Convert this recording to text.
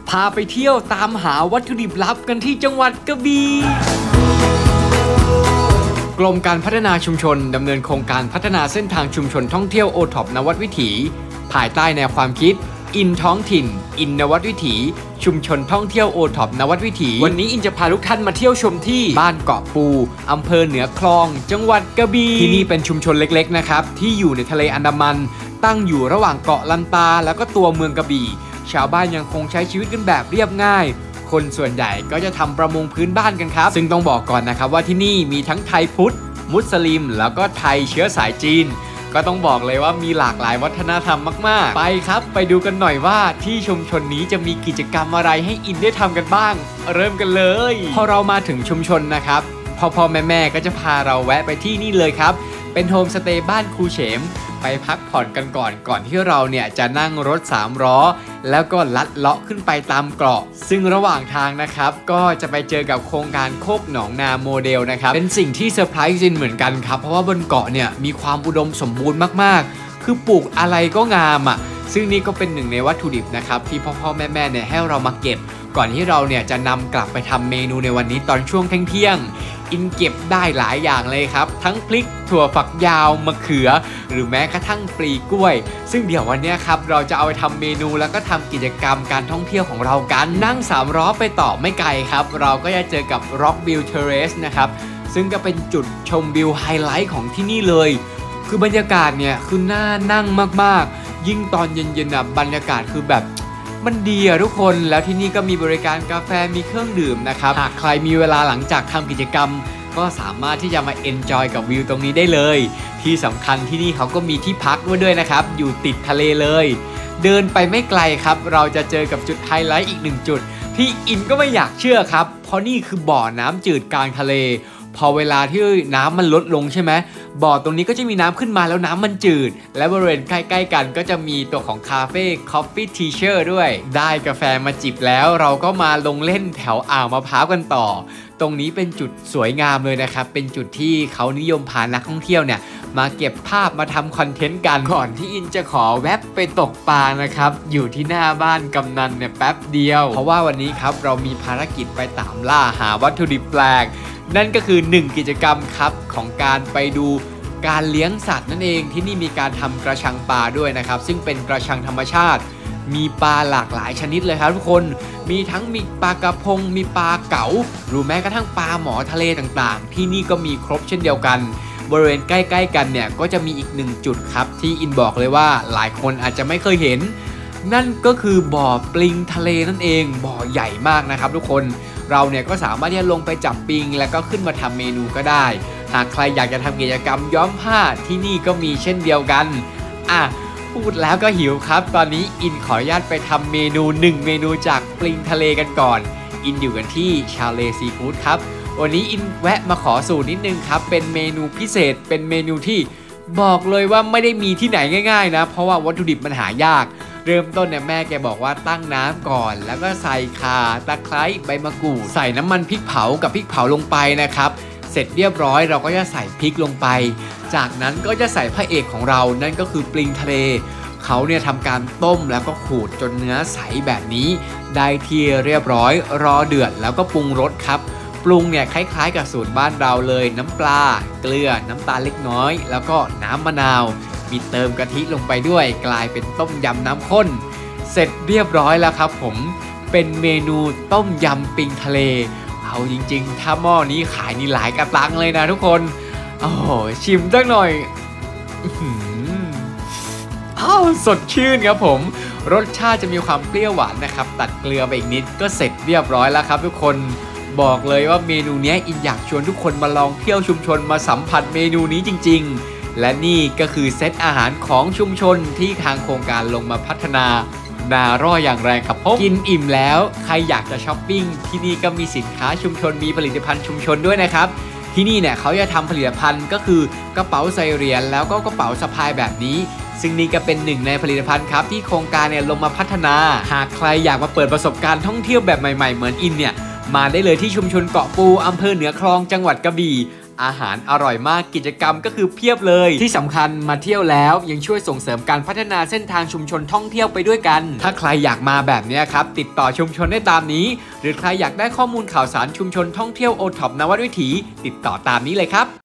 พาไปเที่ยวตามหาวัตถุดิบลับกันที่จังหวัดกระบี่กรมการพัฒนาชุมชนดำเนินโครงการพัฒนาเส้นทางชุมชนท่องเที่ยวโอท็อปนวัดวิถีภายใต้แนวความคิดอินท้องถิ่นอินนวัดวิถีชุมชนท่องเที่ยวโอท็อปนวัดวิถีวันนี้อินจะพาทุกท่านมาเที่ยวชมที่บ้านเกาะปูอำเภอเหนือคลองจังหวัดกระบี่ที่นี่เป็นชุมชนเล็กๆนะครับที่อยู่ในทะเลอันดามันตั้งอยู่ระหว่างเกาะลันตาแล้วก็ตัวเมืองกระบี่ชาวบ้านยังคงใช้ชีวิตกันแบบเรียบง่ายคนส่วนใหญ่ก็จะทำประมงพื้นบ้านกันครับซึ่งต้องบอกก่อนนะครับว่าที่นี่มีทั้งไทยพุทธมุสลิมแล้วก็ไทยเชื้อสายจีนก็ต้องบอกเลยว่ามีหลากหลายวัฒนธรรมมากๆไปครับไปดูกันหน่อยว่าที่ชุมชนนี้จะมีกิจกรรมอะไรให้อินได้ทำกันบ้างเริ่มกันเลยพอเรามาถึงชุมชนนะครับพ่อแม่ก็จะพาเราแวะไปที่นี่เลยครับเป็นโฮมสเตย์บ้านครูเฉมไปพักผ่อนกันก่อนที่เราเนี่ยจะนั่งรถ3ล้อแล้วก็ลัดเลาะขึ้นไปตามเกาะซึ่งระหว่างทางนะครับก็จะไปเจอกับโครงการโคกหนองนาโมเดลนะครับเป็นสิ่งที่เซอร์ไพรส์จริงเหมือนกันครับเพราะว่าบนเกาะเนี่ยมีความอุดมสมบูรณ์มากๆคือปลูกอะไรก็งามอ่ะซึ่งนี่ก็เป็นหนึ่งในวัตถุดิบนะครับที่พ่อแม่เนี่ยให้เรามาเก็บก่อนที่เราเนี่ยจะนำกลับไปทำเมนูในวันนี้ตอนช่วงเที่ยงอินเก็บได้หลายอย่างเลยครับทั้งพริกถั่วฝักยาวมะเขือหรือแม้กระทั่งปลีกล้วยซึ่งเดี๋ยววันนี้ครับเราจะเอาไปทำเมนูแล้วก็ทำกิจกรรมการท่องเที่ยวของเรากันนั่ง3ล้อไปต่อไม่ไกลครับเราก็จะเจอกับ Rockview Terrace นะครับซึ่งก็เป็นจุดชมวิวไฮไลท์ของที่นี่เลยคือบรรยากาศเนี่ยคือน่านั่งมากๆยิ่งตอนเย็นๆบรรยากาศคือแบบมันดีอะทุกคนแล้วที่นี่ก็มีบริการกาแฟมีเครื่องดื่มนะครับหากใครมีเวลาหลังจากทำกิจกรรมก็สามารถที่จะมาเอนจอยกับวิวตรงนี้ได้เลยที่สำคัญที่นี่เขาก็มีที่พักด้วยนะครับอยู่ติดทะเลเลยเดินไปไม่ไกลครับเราจะเจอกับจุดไฮไลท์อีก1จุดที่อินก็ไม่อยากเชื่อครับเพราะนี่คือบ่อน้ำจืดกลางทะเลพอเวลาที่น้ำมันลดลงใช่ไหมบ่อตรงนี้ก็จะมีน้ำขึ้นมาแล้วน้ำมันจืดและบริเวณใกล้ๆกันก็จะมีตัวของคาเฟ่ Coffee Teacher ด้วยได้กาแฟมาจิบแล้วเราก็มาลงเล่นแถวอ่าวมะพร้าวกันต่อตรงนี้เป็นจุดสวยงามเลยนะครับเป็นจุดที่เขานิยมพานักท่องเที่ยวเนี่ยมาเก็บภาพมาทำคอนเทนต์กันก่อนที่อินจะขอแวบไปตกปลานะครับอยู่ที่หน้าบ้านกำนันเนี่ยแป๊บเดียวเพราะว่าวันนี้ครับเรามีภารกิจไปตามล่าหาวัตถุดิบแปลกนั่นก็คือ1กิจกรรมครับของการไปดูการเลี้ยงสัตว์นั่นเองที่นี่มีการทำกระชังปลาด้วยนะครับซึ่งเป็นกระชังธรรมชาติมีปลาหลากหลายชนิดเลยครับทุกคนมีทั้งมีปลากระพงมีปลาเก๋าหรือแม้กระทั่งปลาหมอทะเลต่างๆที่นี่ก็มีครบเช่นเดียวกันบริเวณใกล้ๆกันเนี่ยก็จะมีอีก1จุดครับที่อินบอกเลยว่าหลายคนอาจจะไม่เคยเห็นนั่นก็คือบ่อปลิงทะเลนั่นเองบ่อใหญ่มากนะครับทุกคนเราเนี่ยก็สามารถที่จะลงไปจับปิงแล้วก็ขึ้นมาทำเมนูก็ได้หากใครอยากจะทำกิจกรรมย้อมผ้าที่นี่ก็มีเช่นเดียวกันพูดแล้วก็หิวครับตอนนี้อินขออนุญาตไปทำเมนู1เมนูจากปลิงทะเลกันก่อนอินอยู่กันที่ชาเลซีฟู้ดครับวันนี้อินแวะมาขอสูตรนิดนึงครับเป็นเมนูพิเศษเป็นเมนูที่บอกเลยว่าไม่ได้มีที่ไหนง่ายๆนะเพราะว่าวัตถุดิบมันหายากเริ่มต้นเนี่ยแม่แกบอกว่าตั้งน้ำก่อนแล้วก็ใส่ข่าตะไคร้ใบมะกรูดใส่น้ำมันพริกเผากับพริกเผาลงไปนะครับเสร็จเรียบร้อยเราก็จะใส่พริกลงไปจากนั้นก็จะใส่พระเอกของเรานั่นก็คือปลิงทะเลเขาเนี่ยทำการต้มแล้วก็ขูดจนเนื้อใสแบบนี้ได้ที่เรียบร้อยรอเดือดแล้วก็ปรุงรสครับปรุงเนี่ยคล้ายๆกับสูตรบ้านเราเลยน้ำปลาเกลือน้ำตาลเล็กน้อยแล้วก็น้ำมะนาวมีเติมกะทิลงไปด้วยกลายเป็นต้มยำน้ำข้นเสร็จเรียบร้อยแล้วครับผมเป็นเมนูต้มยำปิงทะเลเอาจริงๆถ้าหม้อนี้ขายนี่หลายกระตังเลยนะทุกคนโอ้โหชิมสักหน่อยสดชื่นครับผมรสชาติจะมีความเปรี้ยวหวานนะครับตัดเกลือไปอีกนิดก็เสร็จเรียบร้อยแล้วครับทุกคนบอกเลยว่าเมนูนี้อินอยากชวนทุกคนมาลองเที่ยวชุมชนมาสัมผัสเมนูนี้จริงๆและนี่ก็คือเซตอาหารของชุมชนที่ทางโครงการลงมาพัฒนาร่ออย่างแรงครับผมกินอิ่มแล้วใครอยากจะช้อปปิ้งที่นี่ก็มีสินค้าชุมชนมีผลิตภัณฑ์ชุมชนด้วยนะครับที่นี่เนี่ยเขาจะทำผลิตภัณฑ์ก็คือกระเป๋าใส่เหรียญแล้วก็กระเป๋าสะพายแบบนี้ซึ่งนี่ก็เป็นหนึ่งในผลิตภัณฑ์ครับที่โครงการเนี่ยลงมาพัฒนาหากใครอยากมาเปิดประสบการณ์ท่องเที่ยวแบบใหม่ๆเหมือนอินเนี่ยมาได้เลยที่ชุมชนเกาะปูอำเภอเหนือคลองจังหวัดกระบี่อาหารอร่อยมากกิจกรรมก็คือเพียบเลยที่สำคัญมาเที่ยวแล้วยังช่วยส่งเสริมการพัฒนาเส้นทางชุมชนท่องเที่ยวไปด้วยกันถ้าใครอยากมาแบบนี้ครับติดต่อชุมชนได้ตามนี้หรือใครอยากได้ข้อมูลข่าวสารชุมชนท่องเที่ยวโอท็อปนวัดวิถีติดต่อตามนี้เลยครับ